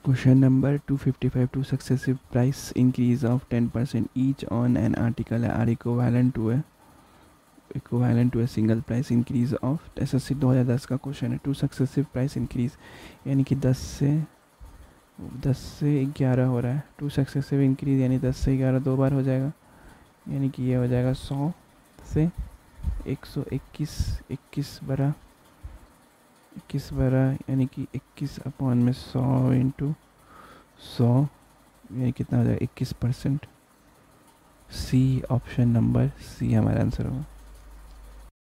Question number 255, two successive price increase of 10% each on an article are equivalent to a single price increase of SSC 2010 का question है। To successive price increase यानी कि 10 से 11 हो रहा है। Two successive increase यानी 10 से 11 दो बार हो जाएगा, यानी कि ये हो जाएगा 100 से 121, 21 बरा यानी कि 21 अपॉन में 100 इंटू 100 यानी कितना हो जाएगा 21%। सी, ऑप्शन नंबर सी हमारा आंसर होगा।